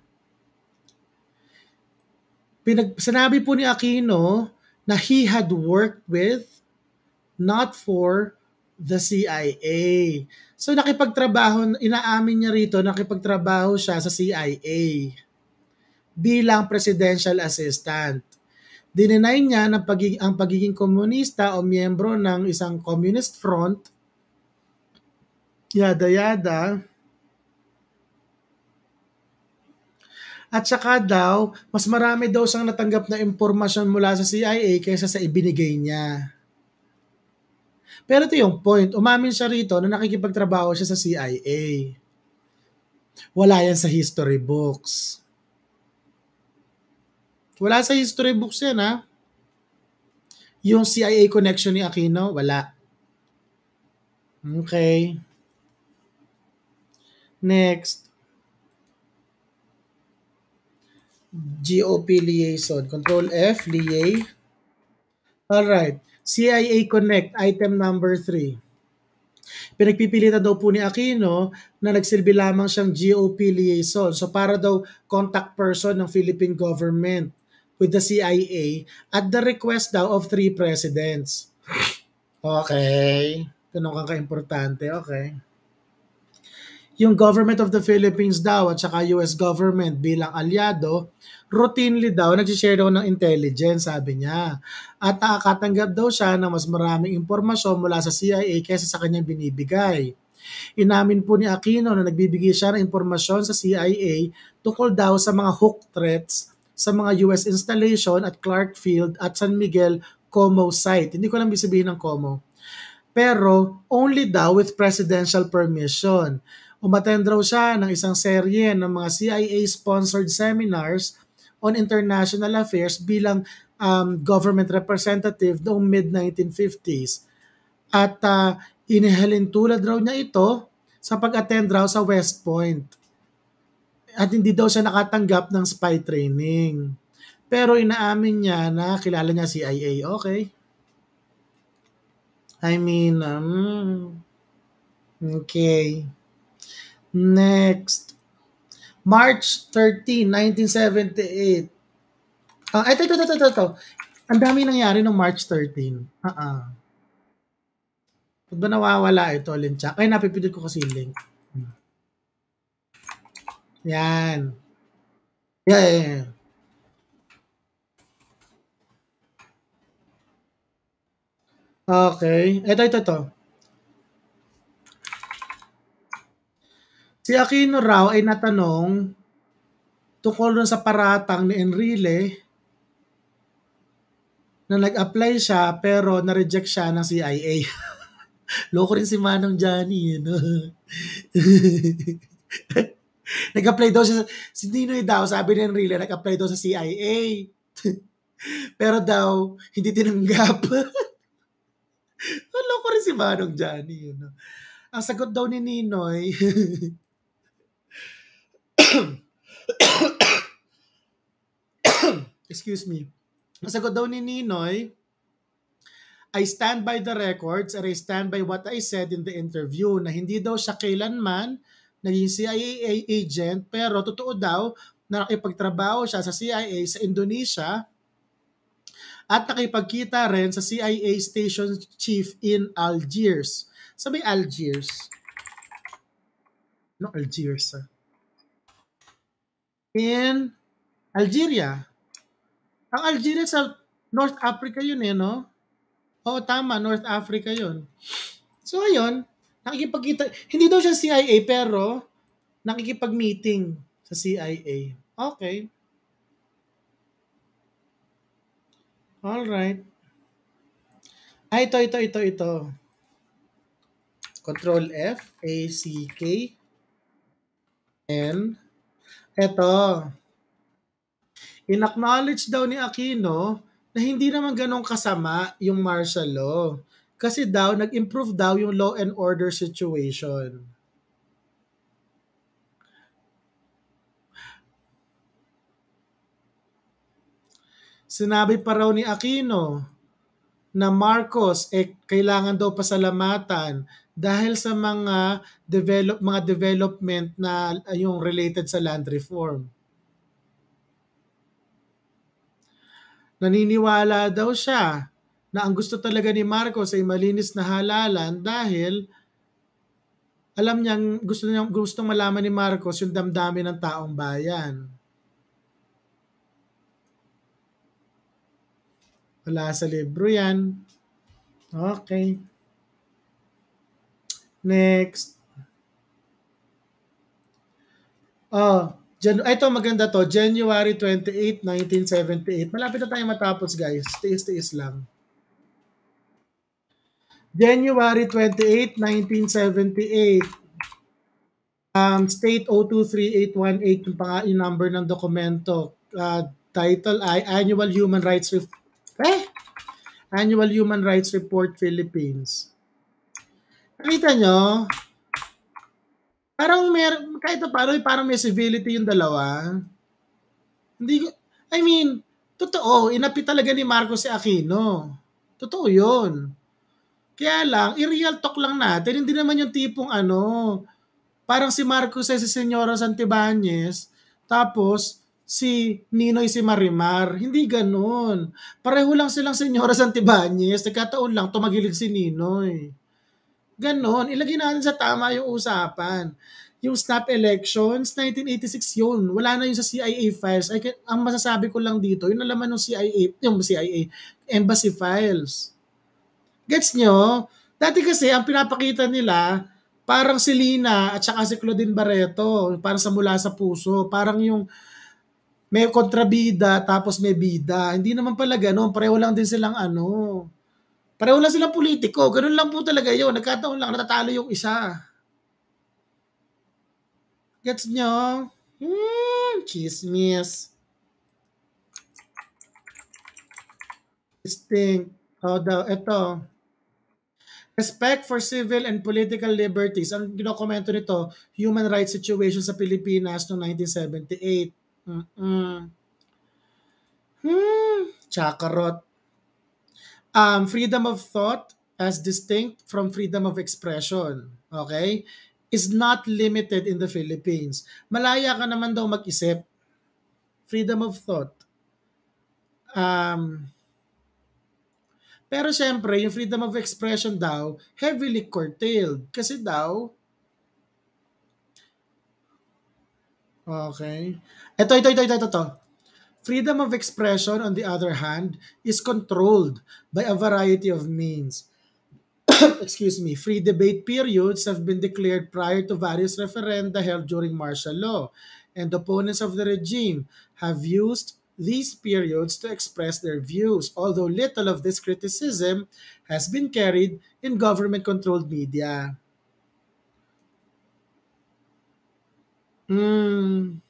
Pinag sinabi po ni Aquino na he had worked with, not for, the C I A. So nakipagtrabaho, inaamin niya rito, nakipagtrabaho siya sa C I A bilang presidential assistant. Dininay niya na pagig- ang pagiging komunista o miyembro ng isang communist front, yada yada. At saka daw, mas marami daw siyang natanggap na impormasyon mula sa C I A kaysa sa ibinigay niya. Pero ito yung point, umamin siya rito na nakikipagtrabaho siya sa C I A. Wala yan sa history books. Wala sa history books yan ha. Yung C I A connection ni Aquino, wala. Okay. Next. G O P liaison. Control F, lia. Alright. C I A Connect, item number three. Pinagpipilitan daw po ni Aquino na nagsilbi lamang siyang G O P liaison. So para daw contact person ng Philippine government with the C I A at the request daw of three presidents. Okay. Ganun kang ka-importante. Okay. Yung government of the Philippines daw at saka U S government bilang alyado, routinely daw nagsishare daw ng intelligence, sabi niya. At nakakatanggap daw siya ng mas maraming impormasyon mula sa C I A kaysa sa kanyang binibigay. Inamin po ni Aquino na nagbibigay siya ng impormasyon sa C I A tungkol daw sa mga hook threats sa mga U S installation at Clark Field at San Miguel Como site. Hindi ko lang sabihin ng Como. Pero only daw with presidential permission. Umattend raw siya ng isang serye ng mga C I A-sponsored seminars on international affairs bilang um, government representative noong mid nineteen fifties. At uh, inihalin tulad raw niya ito sa pag-attend raw sa West Point. At hindi daw siya nakatanggap ng spy training. Pero inaamin niya na kilala niya C I A. Okay. I mean, um, okay. Next. March thirteenth, nineteen seventy-eight. Ah, ito, ito, ito, ito, ito. Ang dami nangyari noong March thirteenth. Ah, uh-uh. Ba't ba nawawala ito, Linchak? Ay, napipindot ko kasi yung link. Yan. Yeah, yeah, yeah. Okay. Ito, ito, ito. Si Aquino raw ay natanong tungkol dun sa paratang ni Enrile na nag-apply siya pero na-reject siya ng C I A. Loko rin si Manong Johnny. You know? Nag-apply daw siya, si Ninoy daw, sabi ni Enrile, nag-apply daw sa C I A. Pero daw, hindi tinanggap. Loko rin si Manong Johnny. You know? Ang sagot daw ni Ninoy, excuse me, ang sagot daw ni Ninoy, I stand by the records and I stand by what I said in the interview na hindi daw siya kailanman naging C I A agent pero totoo daw na nakipagtrabaho siya sa C I A sa Indonesia at nakipagkita rin sa C I A station chief in Algiers. Sabi Algiers. No, Algiers. Ah. In Algeria. Ang Algeria sa North Africa yun eh, no? Oo, tama. North Africa yun. So, ayun. Nakikipagkita. Hindi daw siya C I A pero nakikipag-meeting sa C I A. Okay. Alright. Ah, ito, ito, ito, ito. Control F, A C K, N. Ito. In-acknowledge daw ni Aquino na hindi naman ganong kasama yung martial law. Kasi daw, nag-improve daw yung law and order situation. Sinabi pa raw ni Aquino na Marcos eh kailangan daw pasalamatan dahil sa mga develop mga development na uh, yung related sa land reform. Naniniwala daw siya na ang gusto talaga ni Marcos ay malinis na halalan dahil alam niyang gusto niyang gustong malaman ni Marcos yung damdamin ng taong bayan. Wala sa libro yan. Okay. Next. Oh, Jan ito maganda to. January twenty-eighth, nineteen seventy-eight. Malapit na tayo matapos, guys. Tiis-tiis lang. January twenty-eighth, nineteen seventy-eight. Um, State zero two three eight one eight yung, pang- yung number ng dokumento. Uh, title ay Annual Human Rights Rep- eh? Annual Human Rights Report Philippines. Nakita nyo? Parang may, kahit pa paano, parang may civility yung dalawa. Hindi ko, I mean, totoo, inapi talaga ni Marcos si Aquino. Totoo yun. Kaya lang, i-real talk lang natin, hindi naman yung tipong ano, parang si Marcos ay si Senyora Santibanez, tapos si Ninoy si Marimar. Hindi ganun. Pareho lang silang Senyora Santibanez, nagkataon lang tumagilig si Ninoy. Ganon, ilagay natin sa tama yung usapan. Yung snap elections, nineteen eighty-six yun. Wala na yung sa C I A files. I can, ang masasabi ko lang dito, yung nalaman ng C I A, yung C I A, embassy files. Gets nyo? Dati kasi, ang pinapakita nila, parang si Lina at saka si Claudine Barreto, parang sa mula sa puso, parang yung may kontrabida tapos may bida. Hindi naman pala ganun, pareho lang din silang ano, pareho lang silang politiko. Ganun lang po talaga yun. Nagkataon lang, natatalo yung isa. Gets nyo? Hmm, chismis. Distinct. O, daw, ito. Respect for civil and political liberties. Ang ginokomento nito, human rights situation sa Pilipinas noong nineteen seventy-eight. Mm-mm. Hmm, chakarot. Um, freedom of thought as distinct from freedom of expression. Okay? Is not limited in the Philippines. Malaya ka naman daw mag-isip. Freedom of thought. Um, pero syempre, yung freedom of expression daw, heavily curtailed. Kasi daw, okay. Ito, ito, ito, ito, ito, ito. Freedom of expression, on the other hand, is controlled by a variety of means. Excuse me, free debate periods have been declared prior to various referenda held during martial law, and opponents of the regime have used these periods to express their views, although little of this criticism has been carried in government-controlled media. Hmm.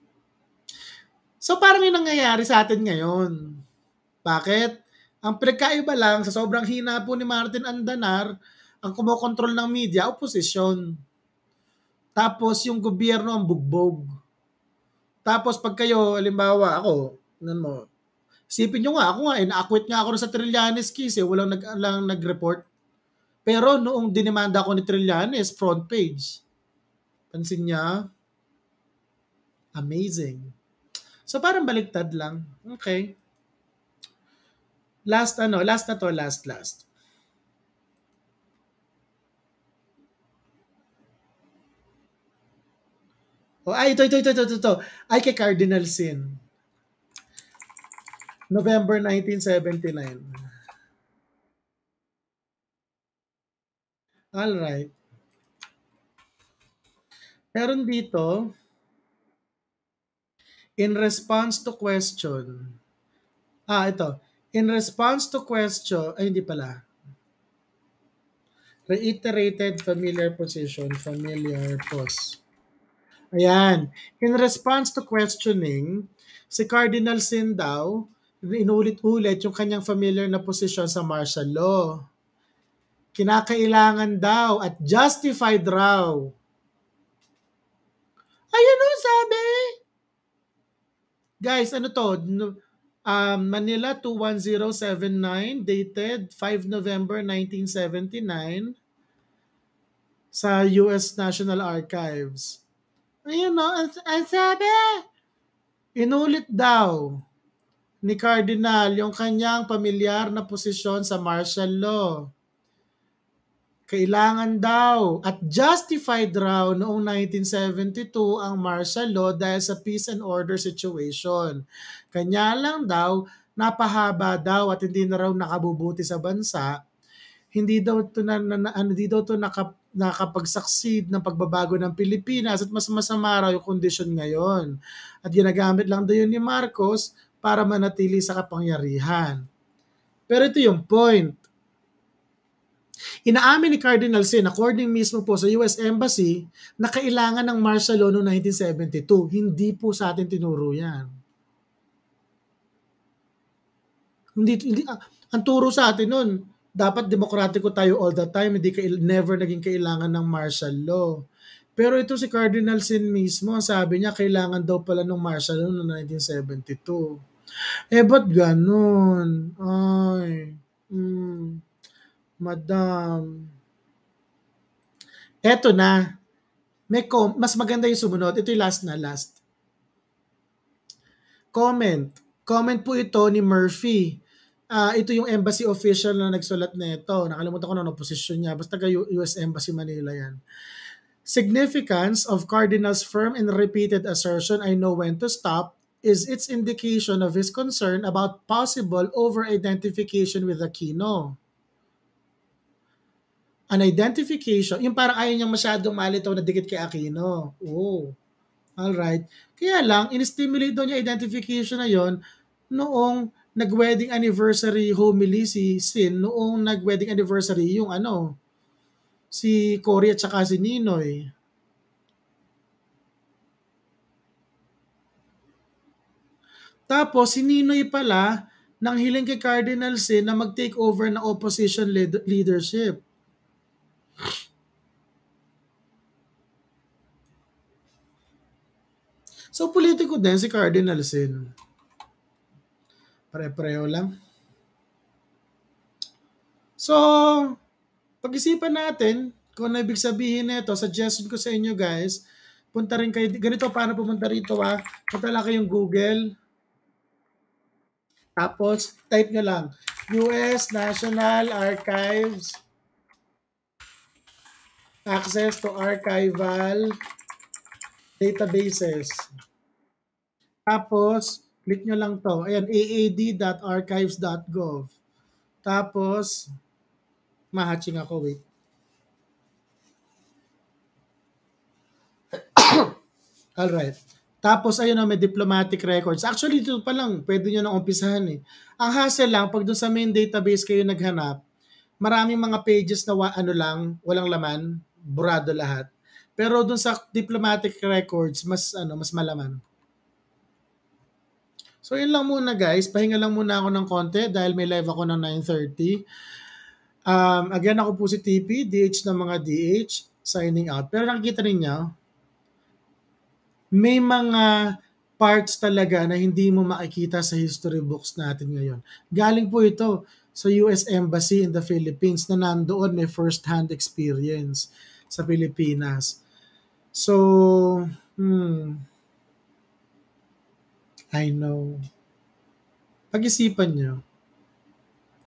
So parang yung nangyayari sa atin ngayon. Bakit? Ang pinagkaiba lang sa sobrang hina po ni Martin Andanar, ang kumokontrol ng media, oposisyon. Tapos yung gobyerno ang bugbog. Tapos pag kayo, halimbawa ako, nan mo, isipin nyo nga, ako nga, eh, na-acquit nga ako sa Trillanes case, eh, walang nag, lang nag-report. Pero noong dinimanda ko ni Trillanes, front page. Pansin niya? Amazing. So parang baliktad lang. Okay. Last ano, last na to, last, last. Oh, ay, ito, ito, ito, ito, ito, ito. Ay, kay Cardinal Sin. November nineteen seventy-nine. All right. Meron dito, in response to question, ah, ito, In response to question, ay hindi pala, reiterated familiar position, familiar pos. Ayan. In response to questioning, si Cardinal Sin daw, inulit-ulit yung kanyang familiar na posisyon sa martial law. Kinakailangan daw at justified raw. Ayun o, sabi. Guys, ano to? No- Um, Manila two one zero seven nine, dated five November nineteen seventy-nine sa U S National Archives. Ayun o, ang, ang sabi. Inulit daw ni Cardinal yung kanyang pamilyar na posisyon sa martial law. Kailangan daw at justified raw noong nineteen seventy-two ang martial law dahil sa peace and order situation. Kanya lang daw, napahaba daw at hindi na raw nakabubuti sa bansa. Hindi daw to na, na, na hindi daw to naka, nakapag-succeed ng pagbabago ng Pilipinas at mas masama raw yung kondisyon ngayon. At ginagamit lang daw yun ni Marcos para manatili sa kapangyarihan. Pero ito yung point. Inaamin ni Cardinal Sin, according mismo po sa U S Embassy, na kailangan ng martial law noong nineteen seventy-two. Hindi po sa atin tinuro yan. Hindi, hindi, ah, ang turo sa atin noon, dapat demokratiko tayo all the time, hindi ka, never naging kailangan ng martial law. Pero ito si Cardinal Sin mismo, sabi niya kailangan daw pala ng martial law noong nineteen seventy-two. Eh, ba't ganun? Ay, hmm, madam. Eto na. May com- mas maganda yung sumunod. Ito yung last na last. Comment. Comment po ito ni Murphy. Ah, ito yung embassy official na nagsulat nito. Nakalimutan ko na ano posisyon niya. Basta kayo U S Embassy Manila yan. Significance of Cardinal's firm and repeated assertion, I know when to stop, is its indication of his concern about possible over-identification with Aquino. An identification, yung parang ayaw niyang masyadong malitaw na dikit kay Aquino. Oh, alright. Kaya lang, in-stimulate daw niya identification na yon noong nag-wedding anniversary homily si Sin, noong nag-wedding anniversary yung ano, si Cory at saka si Ninoy. Tapos, si Ninoy pala, nang hiling kay Cardinal Sin na mag-take over ng opposition lead- leadership. So, politiko din si Cardinal Sin. Pare-pareho lang. So, pag-isipan natin kung ano ibig sabihin nito. Suggestion ko sa inyo guys, punta rin kayo, ganito paano pumunta rito ha. Punta lang kayong Google. Tapos, type nyo lang, U S National Archives, access to archival databases. Tapos, click nyo lang to. Ayan, a a d dot archives dot gov. Tapos, mahatching ako, wait. Alright. Tapos, ayun na, may diplomatic records. Actually, dito pa lang, pwede nyo nang umpisahan eh. Ang hassle lang, pag dun sa main database kayo naghanap, maraming mga pages na wa- ano lang, walang laman, burado lahat. Pero dun sa diplomatic records, mas ano, mas malaman. So, yun lang muna guys. Pahinga lang muna ako ng konti dahil may live ako ng nine thirty. Um, again, ako po si T P, D H ng mga D H, signing out. Pero nakikita ninyo, may mga parts talaga na hindi mo makikita sa history books natin ngayon. Galing po ito sa U S Embassy in the Philippines na nandoon may first-hand experience sa Pilipinas. So, hmm, I know. Pag-isipan nyo.